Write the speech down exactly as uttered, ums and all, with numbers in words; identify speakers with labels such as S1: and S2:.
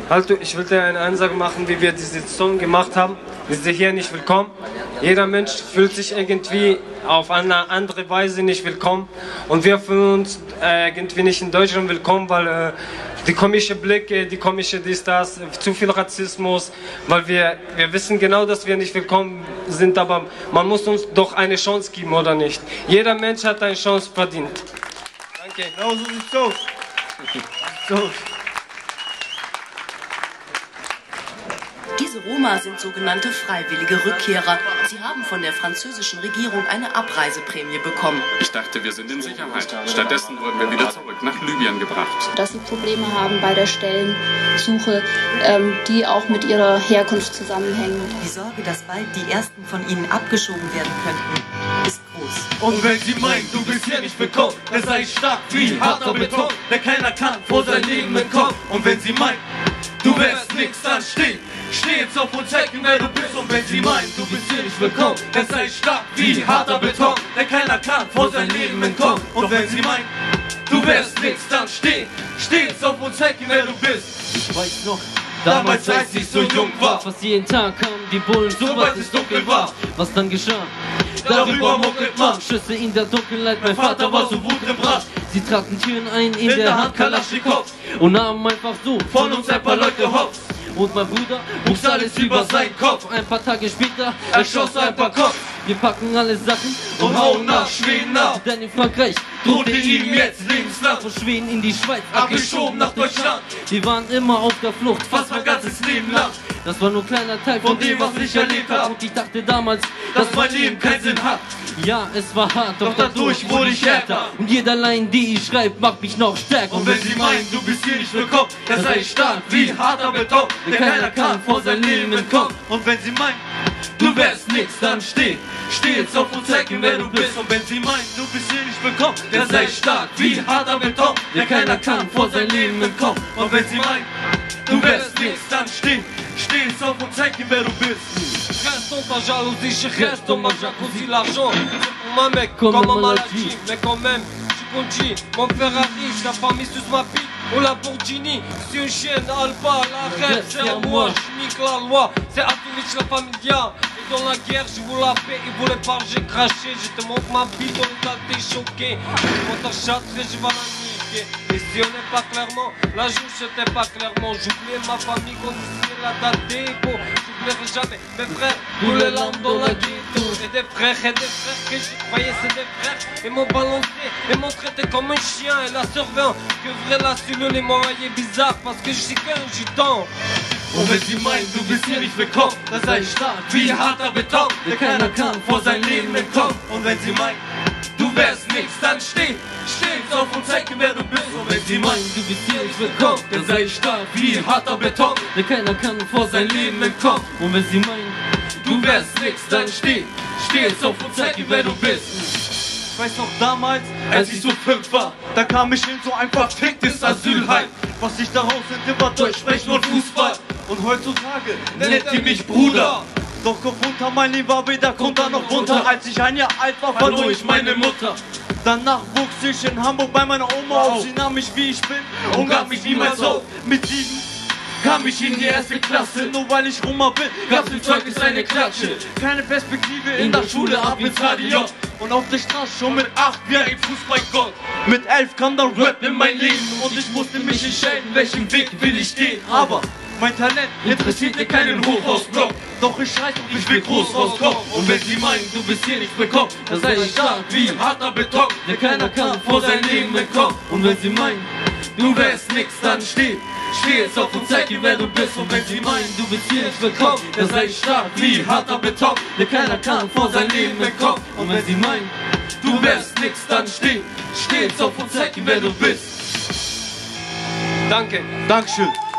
S1: Also, ich wollte eine Ansage machen, wie wir diese Song gemacht haben. Wir sind hier nicht willkommen. Jeder Mensch fühlt sich irgendwie auf eine andere Weise nicht willkommen. Und wir fühlen uns äh, irgendwie nicht in Deutschland willkommen, weil äh, die komische Blicke, die komische dies, das, zu viel Rassismus, weil wir, wir wissen genau, dass wir nicht willkommen sind, aber man muss uns doch eine Chance geben, oder nicht? Jeder Mensch hat eine Chance verdient. Danke.
S2: Genau so sieht's aus. So.
S3: Diese Roma sind sogenannte freiwillige Rückkehrer. Sie haben von der französischen Regierung eine Abreiseprämie bekommen.
S4: Ich dachte, wir sind in Sicherheit. Stattdessen wurden wir wieder zurück nach Libyen gebracht.
S5: Dass sie Probleme haben bei der Stellensuche, ähm, die auch mit ihrer Herkunft zusammenhängen.
S3: Die Sorge, dass bald die ersten von ihnen abgeschoben werden könnten, ist groß.
S2: Und wenn sie meint, du bist hier nicht willkommen, dann sei ich stark wie harter Beton, der keiner kann vor sein Leben entkommen. Und wenn sie meint, du wärst nix, dann steh, steh jetzt auf und zeig ihm, wer du bist. Und wenn sie meint, du bist hier nicht willkommen, dann sei ich stark wie harter Beton, der keiner kann vor sein Leben entkommen. Und wenn sie meint, du wärst nix, dann steh, steh jetzt auf und zeig ihm, wer du bist. Ich weiß noch, damals, als ich so jung war,
S6: was jeden Tag kamen die Bullen,
S2: sobald es dunkel war.
S6: Was dann geschah?
S2: Darüber muckelt man.
S6: Schüsse in der Dunkelheit, mein Vater war so wutgebracht. Sie traten Türen ein, in,
S2: In
S6: der Hand Kalaschnikow und nahmen einfach so
S2: von uns ein paar Leute hops.
S6: Und mein Bruder
S2: wuchs alles über seinen Kopf.
S6: Ein paar Tage später
S2: erschoss ein paar Kopf.
S6: Wir packen alle Sachen
S2: und hauen nach Schweden nach.
S6: Denn in Frankreich
S2: drohte ihm jetzt lebenslang.
S6: Von Schweden in die Schweiz
S2: abgeschoben nach Deutschland.
S6: Wir waren immer auf der Flucht,
S2: fast mein ganzes Leben lang.
S6: Das war nur ein kleiner Teil
S2: von dem, was ich erlebt habe.
S6: Und ich dachte damals,
S2: dass mein Leben keinen Sinn hat.
S6: Ja, es war hart,
S2: doch dadurch wurde ich härter.
S6: Und jeder Line, die ich schreibe, macht mich noch stärker.
S2: Und wenn sie meinen, du bist hier nicht willkommen, dann sei ich stark wie harter Beton, der keiner kann vor sein Leben entkommen. Und wenn sie meinen, du wärst nix, dann steh, steh jetzt auf und zeig ihm, wer du bist. Und wenn sie meinen, du bist hier nicht willkommen, dann sei ich stark wie harter Beton, der keiner kann vor sein Leben entkommen. Und wenn sie meinen, du wärst nix, dann steh, steh jetzt auf und zeig ihm, wer du bist.
S1: Reste dans ta jalousie, je reste dans ma jacuzzi. L'argent, c'est pour ma mec, comme ma maladie. Mais quand même, je continue. Mon Ferrari, je l'ai pas mis sous ma pipe. Ou la Lamborghini, c'est une chienne, Alba, la rêve, c'est à moi. Je nique la loi, c'est à Tunis, la familia. Et dans la guerre, je vous la paix, ils voulaient pas, j'ai craché. Je te montre ma bite, on est t'es choqué. Quand ta chatte, je vais la niquer. Et si on n'est pas clairement, la joue, c'était pas clairement. J'oubliais ma famille, quand c'est la date des beaux. J'oublierai jamais mes frères, tous les larmes dans la ghetto. Et des frères, et des frères que je croyais c'est des frères. Ils m'ont balancé, et m'ont traité comme un chien. Et la surveillance, que vrai la cellule, ils m'ont raillé bizarre parce que je suis qu'un gitan.
S2: Und wenn sie meinen, du bist hier nicht willkommen, dann sei ich stark wie harter Beton, der keiner kann vor sein Leben entkommen. Und wenn sie meinen, du wärst nix, dann steh, steh jetzt auf und zeig ihm, wer du bist. Und wenn sie meinen, du bist hier nicht willkommen, dann sei ich stark wie harter Beton,
S6: der keiner kann vor sein Leben entkommen. Und wenn sie meinen,
S2: du wärst nix, dann steh, steh jetzt auf und zeig ihm, wer du bist. Ich weiß noch damals, als ich so fünf war, da kam ich in so ein verficktes Asylheim. Was ich daraus entdeckt war Deutsch sprechen und Fußball. Und heutzutage nennt ihr mich Bruder. Doch Kopf unter mein Leben war weder Konter noch bunter. Als ich ein Jahr alt war, verlor ich meine Mutter. Danach wuchs ich in Hamburg bei meiner Oma auf. Sie nahm mich wie ich bin und gab mich niemals auf. Mit sieben kam ich in die erste Klasse, nur weil ich Roma bin, gab's im Zeugnis eine Klatsche. Keine Perspektive in der Schule, ab ins Radio. Und auf der Straße schon mit acht wie ein Fußballgott. Mit elf kam dann Rap in mein Leben und ich musste mich entscheiden, welchen Weg will ich gehen. Aber mein Talent interessierte keinen Hochhausblock. Doch ich scheiß und ich will groß rauskommen. Und wenn sie meinen, du bist hier nicht willkommen, dann sei ich stark wie harter Beton, der keiner kann vor sein Leben entkommen. Und wenn sie meinen, du wärst nix, dann steh, steh jetzt auf und zeig ihm, wer du bist. Und wenn sie meinen, du bist hier nicht willkommen, dann sei ich stark wie harter Beton, der keiner kann vor sein Leben entkommen. Und wenn sie meinen, du wärst nix, dann steh, steh jetzt auf und zeig ihm, wer du bist.
S1: Danke.
S2: Dankeschön.